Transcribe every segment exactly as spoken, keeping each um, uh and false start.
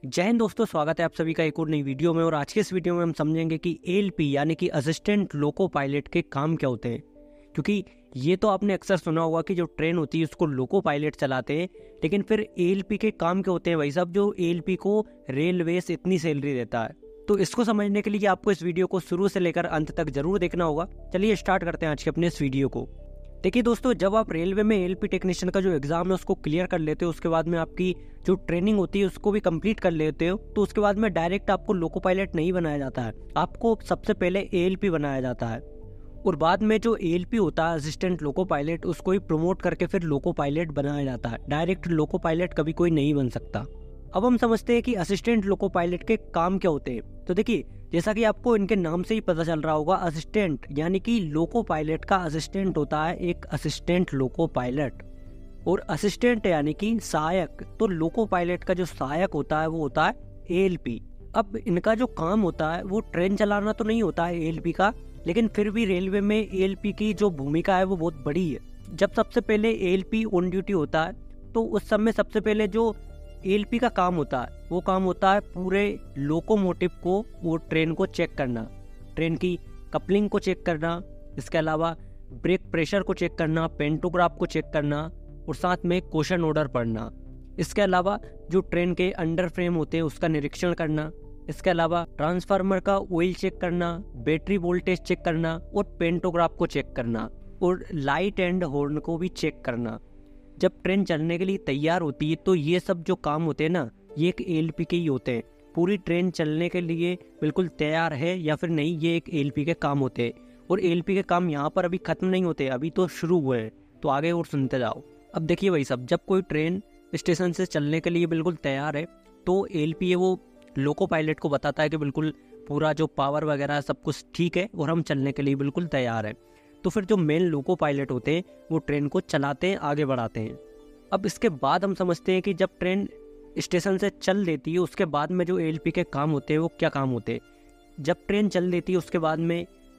जय हिंद दोस्तों, स्वागत है आप सभी का एक और नई वीडियो में। और आज के इस वीडियो में हम समझेंगे कि ए एल पी यानी कि असिस्टेंट लोको पायलट के काम क्या होते हैं। क्योंकि ये तो आपने अक्सर सुना होगा कि जो ट्रेन होती है उसको लोको पायलट चलाते हैं, लेकिन फिर ए एल पी के काम क्या होते हैं भाई साहब, जो ए एल पी को रेलवेज इतनी सैलरी देता है। तो इसको समझने के लिए आपको इस वीडियो को शुरू से लेकर अंत तक जरूर देखना होगा। चलिए स्टार्ट करते हैं आज के अपने इस वीडियो को। देखिए दोस्तों, जब आप रेलवे में ए एल पी टेक्नीशियन का जो एग्जाम है उसको क्लियर कर लेते हो, उसके बाद में आपकी जो ट्रेनिंग होती है उसको भी कंप्लीट कर लेते हो, तो उसके बाद में डायरेक्ट आपको लोको पायलट नहीं बनाया जाता है। आपको सबसे पहले ए एल पी बनाया जाता है और बाद में जो ए एल पी होता है असिस्टेंट लोको पायलट, उसको ही प्रमोट करके फिर लोको पायलट बनाया जाता है। डायरेक्ट लोको पायलट कभी कोई नहीं बन सकता। अब हम समझते हैं कि असिस्टेंट लोको पायलट के काम क्या होते हैं। तो देखिए, जैसा कि आपको इनके नाम से ही पता चल रहा होगा, असिस्टेंट यानी कि लोको पायलट का असिस्टेंट होता है एक असिस्टेंट लोको पायलट, और असिस्टेंट यानी कि सहायक। तो लोको पायलट का जो सहायक होता है वो होता है ए एल पी। अब इनका जो काम होता है वो ट्रेन चलाना तो नहीं होता है ए एल पी का, लेकिन फिर भी रेलवे में ए एल पी की जो भूमिका है वो बहुत बड़ी है। जब सबसे पहले A L P on duty होता है तो उस समय सबसे पहले जो ए एल पी का काम होता है वो काम होता है पूरे लोकोमोटिव को, वो ट्रेन को चेक करना, ट्रेन की कपलिंग को चेक करना, इसके अलावा ब्रेक प्रेशर को चेक करना, पेंटोग्राफ को चेक करना और साथ में क्वेश्चन ऑर्डर पढ़ना। इसके अलावा जो ट्रेन के अंडर फ्रेम होते हैं उसका निरीक्षण करना। इसके अलावा ट्रांसफार्मर का ऑयल चेक करना, बैटरी वोल्टेज चेक करना और पेंटोग्राफ को चेक करना और लाइट एंड हॉर्न को भी चेक करना। जब ट्रेन चलने के लिए तैयार होती है तो ये सब जो काम होते हैं ना, ये एक ए एल पी के ही होते हैं। पूरी ट्रेन चलने के लिए बिल्कुल तैयार है या फिर नहीं, ये एक ए एल पी के काम होते हैं। और ए एल पी के काम यहाँ पर अभी खत्म नहीं होते, अभी तो शुरू हुए हैं, तो आगे और सुनते जाओ। अब देखिए भाई साहब, जब कोई ट्रेन स्टेशन से चलने के लिए बिल्कुल तैयार है तो ए एल पी है वो लोको पायलट को बताता है कि बिल्कुल पूरा जो पावर वगैरह सब कुछ ठीक है और हम चलने के लिए बिल्कुल तैयार है। तो फिर जो मेन लोको पायलट होते हैं वो ट्रेन को चलाते हैं, आगे बढ़ाते हैं। अब इसके बाद हम समझते हैं कि जब ट्रेन स्टेशन से चल देती है उसके बाद में जो ए एल पी के काम होते हैं वो क्या काम होते हैं। जब ट्रेन चल देती है उसके बाद में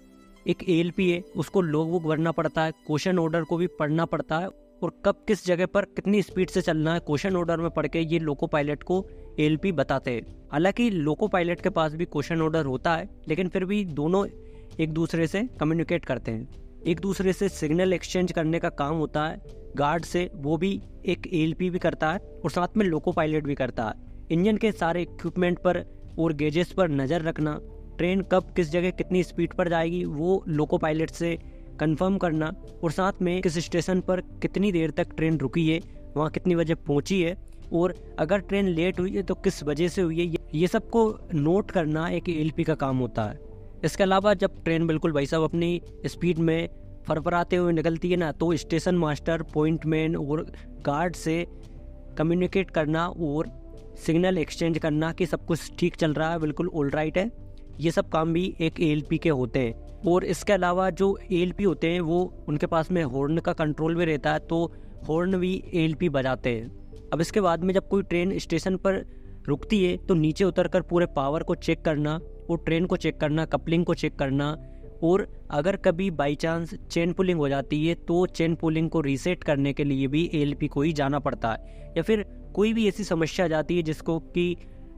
एक ए एल पी है, उसको लॉग बुक भरना पड़ता है, क्वेश्चन ऑर्डर को भी पढ़ना पड़ता है और कब किस जगह पर कितनी स्पीड से चलना है क्वेश्चन ऑर्डर में पढ़ के ये लोको पायलट को ए एल पी बताते हैं। हालांकि लोको पायलट के पास भी क्वेश्चन ऑर्डर होता है, लेकिन फिर भी दोनों एक दूसरे से कम्युनिकेट करते हैं, एक दूसरे से सिग्नल एक्सचेंज करने का काम होता है गार्ड से, वो भी एक ए एल पी भी करता है और साथ में लोको पायलट भी करता है। इंजन के सारे इक्विपमेंट पर और गेजेस पर नज़र रखना, ट्रेन कब किस जगह कितनी स्पीड पर जाएगी वो लोको पायलट से कंफर्म करना, और साथ में किस स्टेशन पर कितनी देर तक ट्रेन रुकी है, वहाँ कितनी बजे पहुँची है, और अगर ट्रेन लेट हुई है तो किस वजह से हुई है, ये सब को नोट करना एक ए एल पी का काम होता है। इसके अलावा जब ट्रेन बिल्कुल भाई साहब अपनी स्पीड में फरफराते हुए निकलती है ना, तो स्टेशन मास्टर, पॉइंटमैन और गार्ड से कम्युनिकेट करना और सिग्नल एक्सचेंज करना कि सब कुछ ठीक चल रहा है, बिल्कुल ऑल राइट है, ये सब काम भी एक ए एल पी के होते हैं। और इसके अलावा जो ए एल पी होते हैं वो उनके पास में हॉर्न का कंट्रोल भी रहता है, तो हॉर्न भी ए एल पी बजाते हैं। अब इसके बाद में जब कोई ट्रेन स्टेशन पर रुकती है तो नीचे उतरकर पूरे पावर को चेक करना और ट्रेन को चेक करना, कपलिंग को चेक करना, और अगर कभी बाई चांस चेन पुलिंग हो जाती है तो चेन पुलिंग को रीसेट करने के लिए भी ए एल पी को ही जाना पड़ता है। या फिर कोई भी ऐसी समस्या आ जाती है जिसको कि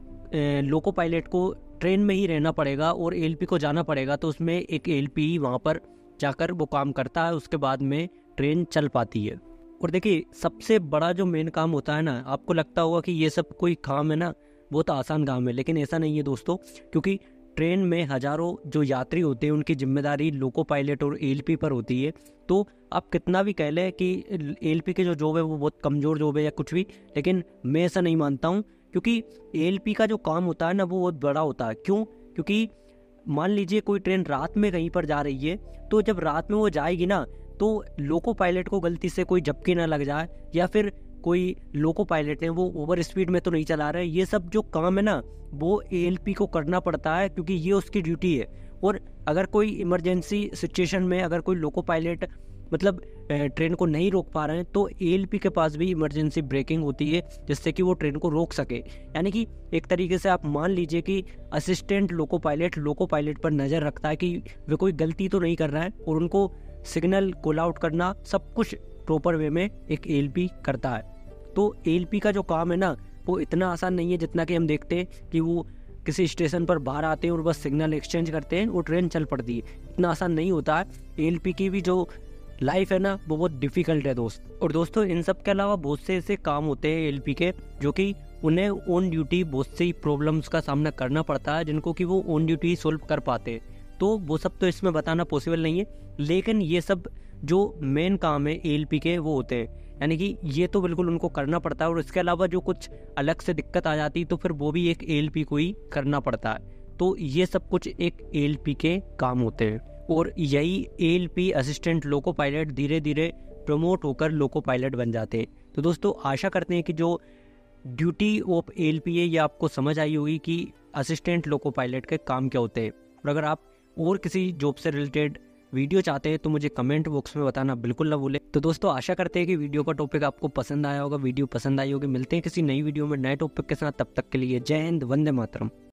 लोको पायलट को ट्रेन में ही रहना पड़ेगा और ए एल पी को जाना पड़ेगा, तो उसमें एक ए एल पी ही वहाँ पर जाकर वो काम करता है, उसके बाद में ट्रेन चल पाती है। और देखिए, सबसे बड़ा जो मेन काम होता है ना, आपको लगता होगा कि ये सब कोई काम है ना, बहुत आसान काम है, लेकिन ऐसा नहीं है दोस्तों। क्योंकि ट्रेन में हजारों जो यात्री होते हैं उनकी जिम्मेदारी लोको पायलट और ए एल पी पर होती है। तो आप कितना भी कह लें कि ए एल पी के जो जॉब है वो बहुत कमज़ोर जॉब है या कुछ भी, लेकिन मैं ऐसा नहीं मानता हूँ। क्योंकि ए एल पी का जो काम होता है ना वो बहुत बड़ा होता है। क्यों? क्योंकि मान लीजिए कोई ट्रेन रात में कहीं पर जा रही है, तो जब रात में वो जाएगी ना तो लोको पायलट को गलती से कोई झपकी ना लग जाए, या फिर कोई लोको पायलट है वो ओवर स्पीड में तो नहीं चला रहे, ये सब जो काम है ना वो ए एल पी को करना पड़ता है, क्योंकि ये उसकी ड्यूटी है। और अगर कोई इमरजेंसी सिचुएशन में अगर कोई लोको पायलट मतलब ट्रेन को नहीं रोक पा रहे हैं तो ए एल पी के पास भी इमरजेंसी ब्रेकिंग होती है जिससे कि वो ट्रेन को रोक सके। यानी कि एक तरीके से आप मान लीजिए कि assistant loco pilot loco pilot पर नज़र रखता है कि वे कोई गलती तो नहीं कर रहा है, और उनको सिग्नल कॉल आउट करना सब कुछ प्रॉपर वे में एक ए एल पी करता है। तो ए एल पी का जो काम है ना वो इतना आसान नहीं है जितना कि हम देखते हैं कि वो किसी स्टेशन पर बाहर आते हैं और बस सिग्नल एक्सचेंज करते हैं, वो ट्रेन चल पड़ती है। इतना आसान नहीं होता है। एएलपी की भी जो लाइफ है ना वो बहुत डिफिकल्ट है दोस्त। और दोस्तों इन सब के अलावा बहुत से ऐसे काम होते हैं एएलपी के जो कि उन्हें ऑन ड्यूटी बहुत सी प्रॉब्लम्स का सामना करना पड़ता है, जिनको कि वो ऑन ड्यूटी सोल्व कर पाते हैं। तो वो सब तो इसमें बताना पॉसिबल नहीं है, लेकिन ये सब जो मेन काम है एएलपी के वो होते हैं, यानी कि ये तो बिल्कुल उनको करना पड़ता है। और इसके अलावा जो कुछ अलग से दिक्कत आ जाती तो फिर वो भी एक एएलपी को ही करना पड़ता है। तो ये सब कुछ एक एएलपी के काम होते हैं और यही एएलपी असिस्टेंट लोको पायलट धीरे धीरे प्रमोट होकर लोको पायलट बन जाते हैं। तो दोस्तों आशा करते हैं कि जो ड्यूटी ऑफ एएलपी है ये आपको समझ आई होगी कि असिस्टेंट लोको पायलट के काम क्या होते हैं। और अगर आप और किसी जॉब से रिलेटेड वीडियो चाहते हैं तो मुझे कमेंट बॉक्स में बताना बिल्कुल ना भूलें। तो दोस्तों आशा करते हैं कि वीडियो का टॉपिक आपको पसंद आया होगा। वीडियो पसंद आई होगी, मिलते हैं किसी नई वीडियो में नए टॉपिक के साथ। तब तक के लिए जय हिंद, वंदे मातरम।